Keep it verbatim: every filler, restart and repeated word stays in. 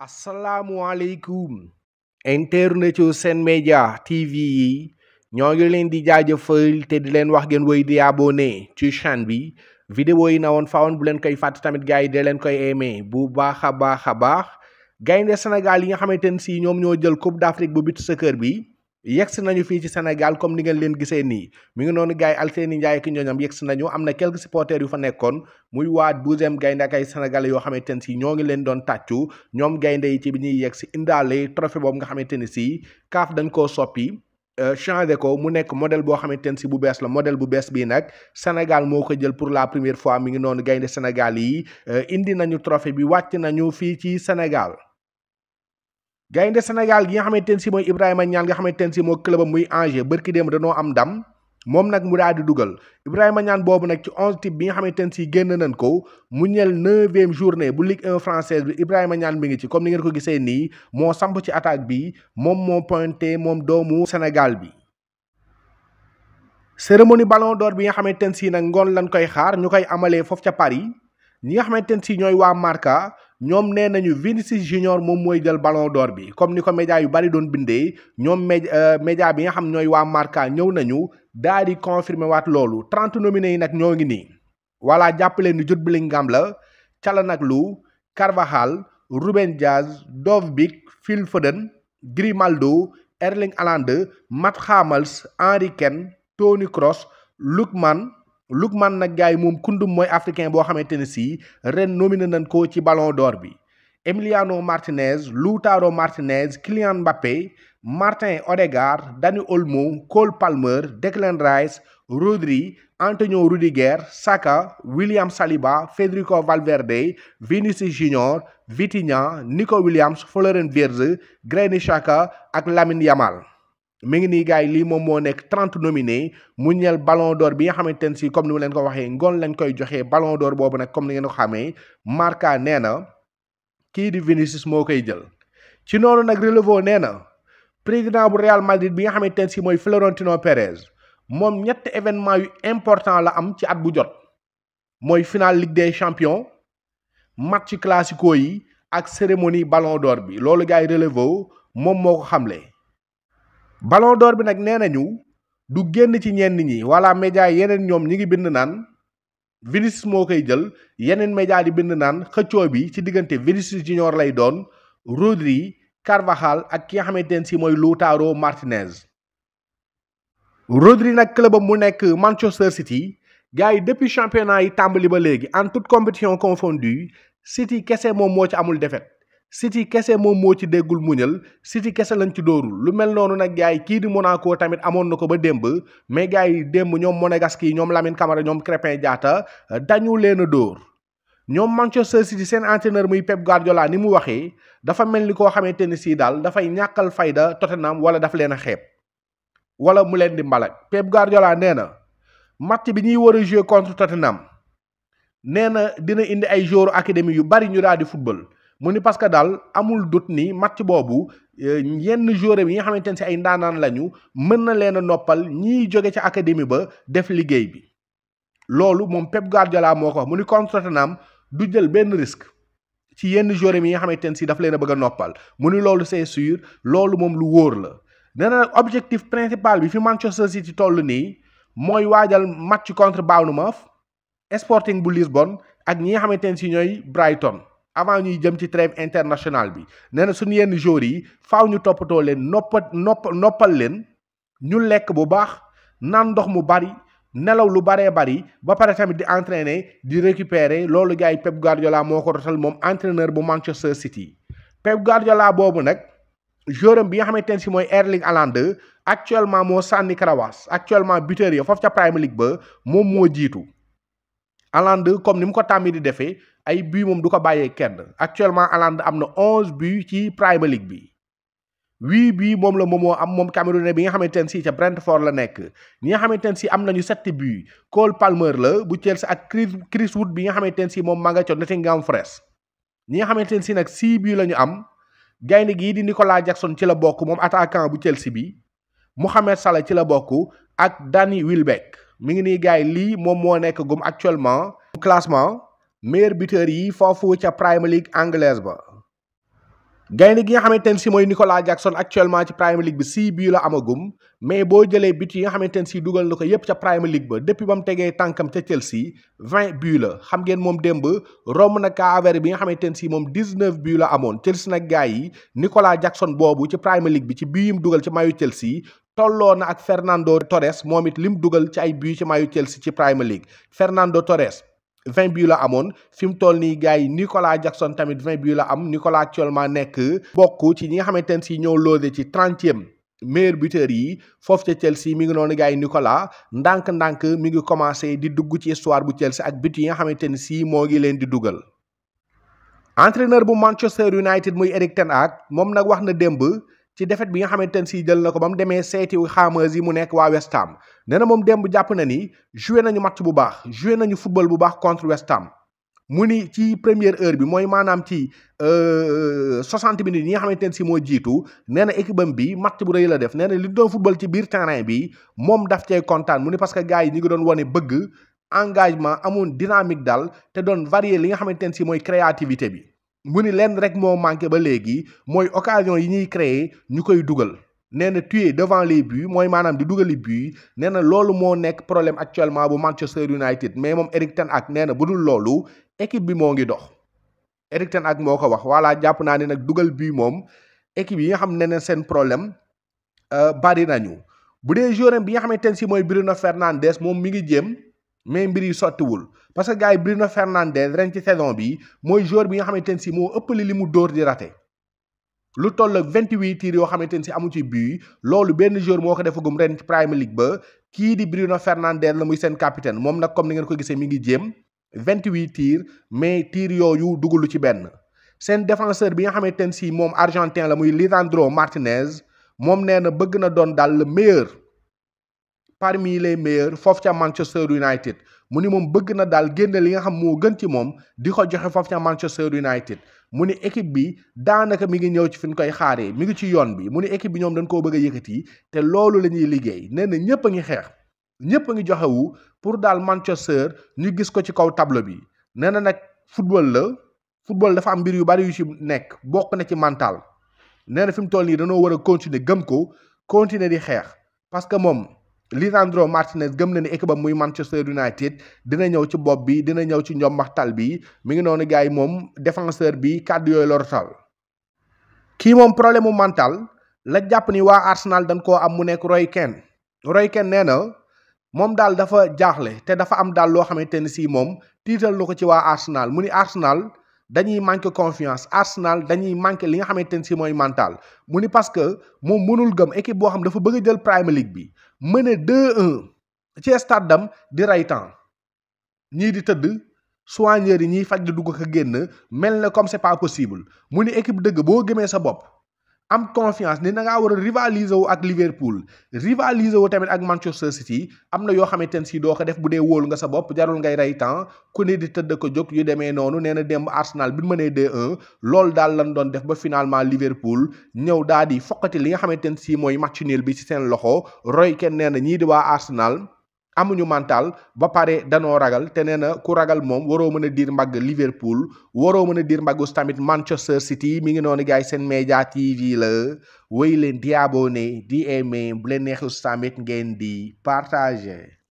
asalaamualeykum internetu Sen Média T V yi ñoo ngi leen di jaajëfal te di leen wax ngeen woy di abonné ci chaîne bi vidéo yi na woon fawoon bu leen koy fàtte tamit gars yi de leen koy aimé bu baax a baax a baax gaynde Sénégal yi nga xamante ne si ñoom ñoo jël Coupe d'Afrique bu beach soccer bi yegsi nañu fii ci Sénégal comme ni ngeen leen gisee nii mi ngi noonu gars yi Alseyni Ndiaye ki ñooñam yegsi nañu am na quelques supporters yu fa nekkoon muy waa douzième gaynde ak ay sénégalais yoo xamante ne si ñoo ngi leen doon tàccu ñoom gaynde yi ci bi ñuy yegsi indaale trophée boobu nga xamante ne si kaaf dañ koo soppi changé ko mu nekk modèle boo xamante ne si bu bees la modèle bu bees bii nag Sénégal moo ko jël pour la première fois mi ngi noonu gaynde Sénégal yi indi nañu trophée bi wàcc nañu fii ci Sénégal gaynde Sénégal gi nga xamante ne si mooy Ibrahima Niane nga xamante ne si moo clubam muy Angers bërki démb dañoo am ndam moom nag mu daal di dugal Ibrahima Niane boobu nag ci onze type bi nga xamante ne si génn nañ ko mu ñeel neuvième journée bu Ligue un française bi Ibrahima Niane bi ngi ci comme ni ngeen ko gisee nii moo samp ci attaque bi moom moo pointé moom doomu Sénégal bi. cérémonie ballon d'or bi nga xamante ne si nag ngoon lañ koy xaar ñu koy amalee foofu ca Paris ñi nga xamante ne si ñooy waa Marca. ñoom nee nañu Vinicius Junior moom mooy jël ballon d'or bi comme ni ko média yu bari doon bindee ñoom média bi nga xam ñooy waa Marca ñëw nañu daal di confirmer waat loolu trente nominés yi nag ñoo ngi nii voilà jàppaleen ni Jude Bellingham la Calhanoglu Carvajal Ruben Dias Dovbyk Phil Foden Grimaldo Erling Haaland Matt Hummels Harry Kane Toni Kroos Lookman Lookman nag gars yi moom kundum mooy africain boo xamante ne si ren nominé nañ ko ci ballon d'or bi Emiliano Martinez Lautaro Martinez Kylian Mbappé Martin Odegaard Dani Olmo Cole Palmer Declan Rice Rodri Antonio Rudiger Saka William Saliba Federico Valverde Vinicius Junior Vitinha Nico Williams Florian Wirtz Granit Xhaka ak Lamine Yamal mi ngi nii gars yi lii moom moo nekk trente nominés mu ñeel ballon d'or bi nga xamante ne si comme ni ma leen ko waxee ngoon lañ koy joxee ballon d'or boobu nag comme ni ngeen ko xamee Marca nee na kii di Vinicius moo koy jël. ci noonu nag relevo nee na président bu Real Madrid bi nga xamante ne si mooy Florentino Pérez moom ñetti événement yu important la am ci at bu jot mooy finale Ligue des champions match classico yi ak cérémonie ballon d'or bi loolu gars yi relevo moom moo ko xamle. ballon d'or bi nag nee nañu du génn ci ñenn ñi wala média yeneen ñoom ñi ngi bind naan Vinicius moo koy jël yeneen média di bind naan xëccoo bi ci diggante Vinicius Junior lay doon Rodri Carvajal ak ki nga xamante ne si mooy Lautaro Martinez. Rodri nag clubam mu nekk Manchester City gars yi depuis championnat yi tàmbali ba léegi en toute compétition confondue City kese moom moo ci amul défaite. City kese moom moo ci déggul muñal City kese lañ ci dóorul lu mel noonu nag gars yi kii di Monaco tamit amoon na ko ba démb mais gars yi démb ñoom Monégasque ñoom Lamine Camara ñoom Crépin Diatta dañu leen a dóor ñoom Manchester City seen entraîneur muy Pep Guardiola ni mu waxee dafa mel ni koo xamante ni sii daal dafay ñàkkal fayda Tottenham wala daf leen a xeeb wala mu leen di mbalak Pep Guardiola nee na match bi ñuy war a jouer contre Tottenham nee na dina indi ay joueurs académie yu bari ñu daal di football. mu ni parce que daal amul doute ni match boobu yenn joueurs yi nga xamante ne si ay ndaanaan lañu mën na leen a noppal ñiy jóge ca académie ba def liggéey bi loolu moom Pep Guardiola moo ko wax mu ni contre Tottenham du jël benn risque ci yenn joueurs yi nga xamante ne si daf leen a bëgg a noppal mu ni loolu c'est sûr loolu moom lu wóor la. nee na objectif principal bi fi Manchester City toll nii mooy waajal match contre Bournemouth Sporting bu Lisbonne ak ñi nga xamante ne si ñooy Brighton. avant ñuy jëm ci trêve internationale bi nee na suñu yenn joueurs yi faaw ñu toppatoo leen noppa nopp noppal leen ñu lekk bu baax naan ndox mu bari nelaw lu baree bari ba pare tamit di entraîner di récupérer loolu gars yi Pep Guardiola moo ko rotal moom entraîneur bu Manchester City. Pep Guardiola boobu nag joueur bi nga xamante ne si mooy Erling Haaland actuellement moo sànni karawaas actuellement buteur yi foofu ca Premier League ba moom moo jiitu. Haaland comme ni mu ko tàmmi di defee ay buts moom du ko bàyyee kenn actuellement Haaland am na onze buts ci Premier League bi huit buts moom la moomoo am moom Camerounais bi nga xamante ne si ca Brentford la nekk ñi nga xamante ne si am nañu sept buts Cole Palmer la bu Chelsea ak Chris Chris Wood bi nga xamante ne si moom maa nga ca Nottingham Forest ñi nga xamante ne si nag six buts la ñu am gaynde gii di Nicolas Jackson ci la bokk moom attaquant bu Chelsea bi Mohamed Salah ci la bokk ak Danny Welbeck mi ngi nii gars yi lii moom moo nekk gum actuellement classement meilleur buteur yi foofu ca Premier League anglaise ba gaynde gi nga xamante ne si mooy Nicolas Jackson actuellement ci Premier League bi six buts la amagum mais boo jëlee but yi nga xamante ne si dugal na ko yépp ca Premier League ba depuis ba mu tegee tànkam ca Chelsea vingt buts la xam ngeen moom démb romb na Kaaver bi nga xamante ne si moom dix-neuf buts la amoon Chelsea nag gars yi Nicolas Jackson boobu ci Premier League bi ci but yi mu dugal ci mayu Chelsea tolloo na ak Fernando Torres moom it lim dugal ci ay buts ci mayu Chelsea ci Premier League Fernando Torres vingt buts la amoon fi mu toll nii gars yi Nicolas Jackson tamit vingt buts la am Nicolas actuellement nekk bokk ci ñi nga xamante ne si ñëw loose ci trentième meilleur buteur yi foofu ca Chelsea mi ngi noonu gars yi Nicolas ndànk-ndànk mi ngi commencé di dugg ci histoire bu Chelsea ak but yi nga xamante ne si moo ngi leen di dugal. entraîneur bu Manchester United muy Erik ten Hag moom nag wax na démb ci défaite bi nga xamante ne si jël na ko ba mu demee seeti Hammers yi mu nekk waa West Ham nee na moom démb jàpp na ni joué nañu match bu baax joué nañu football bu baax contre West Ham mu ni ci première heure bi mooy maanaam ci soixante minutes yi nga xamante ne si moo jiitu nee na équipe am bi match bu rëy la def nee na li doon football ci biir terrain bi moom daf cay kontaan mu ni parce que gars yi ñu ngi doon wane bëgg engagement amoon dynamique daal te doon varier li nga xamante ne si mooy créativité bi. mu ni leen rek moo manqué ba léegi mooy occasion yi ñuy créer ñu koy dugal nee na tuer devant les buts mooy maanaam di dugali buts nee na loolu moo nekk problème actuellement bu Manchester United mais moom Erik ten Hag nee na bu dul loolu équipe bi moo ngi dox. Erik ten Hag moo ko wax voilà jàpp naa ne nag dugal but moom équipe yi nga xam ne ne seen problème bari nañu bu dee joueur bi nga xamante ne si mooy Bruno Fernandes moom mi ngi jéem. mais mbir yi sottiwul parce que gars yi Bruno Fernandes ren ci saison bi mooy joueur bi nga xamante ne si moo ëppale li mu dóor di raté lu toll ak vingt-huit tirs yoo xamante ne si amu ci but loolu benn joueur moo ko defagum ren ci Premier League ba kii di Bruno Fernandes la muy seen capitaine moom nag comme ni ngeen ko gisee mi ngi jéem vingt-huit tirs mais tirs yooyu dugulu ci benn. seen défenseur bi nga xamante ne si moom argentin la muy Lisandro Martinez moom nee na bëgg na doon daal le meilleur. parmi les meilleurs foofu ca Manchester United mu ni moom bëgg na daal génne li nga xam moo gën ci moom di ko joxe foofu ca Manchester United mu ni équipe bi daanaka mi ngi ñëw ci fi ñu koy xaaree mi ngi ci yoon bi mu ni équipe bi ñoom dañ koo bëgg a yëkkati te loolu la ñuy liggéey nee na ñëpp a ngi xeex ñëpp a ngi joxewu pour daal Manchester ñu gis ko ci kaw tableau bi nee na nag football la football dafa am mbir yu bari yu ci nekk bokk na ci mental nee na fi mu toll nii dañoo war a continuer gëm ko continuer di xeex parce que moom. Lisandro Martinez gëm na ni équipe am muy Manchester United dina ñëw ci bopp bi dina ñëw ci njombaxtal bi mi ngi noonu gars yi moom défenseur bi kàddu yooyu la rotal kii moom problème mu mental la jàpp ni waa Arsenal dañ koo am mu nekk Roy Keane Roy Keane nee na moom daal dafa jaaxle te dafa am daal loo xamante ne si moom tiital na ko ci waa Arsenal mu ni Arsenal dañuy manqué confiance Arsenal dañuy manqué li nga xamante ne si mooy mental mu ni parce que moom mënul gëm équipe boo xam dafa bëgg a jël Premier League bi mëne deux un ci stade dam di rey temps ñii di tëdd soigneurs yi ñiy faj di dugg ko génn mel na comme c'est pas possible mu ni équipe dëgg boo gëmee sa bopp am confiance ni da ngaa war a rivaliser wu ak Liverpool rivaliser wu tamit ak Manchester City am na yoo xamante ne si doo ko def bu dee wóolu nga sa bopp jarul ngay rey temps ku ne di tëdd ko jóg yu demee noonu nee na démb Arsenal bi mu mënee deux un loolu daal lan doon def ba finalement Liverpool ñëw daal di foqati li nga xamante ne si mooy match nul bi ci seen loxo Roy Keane nee na ñii di waa Arsenal amuñu mental ba pare danoo ragal te nee na ku ragal moom waroo mën a diir mbagg Liverpool waroo mën a diir mbaggus tamit Manchester City mi ngi noonu gars yi seen média T V la wéy leen di abonné di aimé bu leen neexus tamit ngeen di partager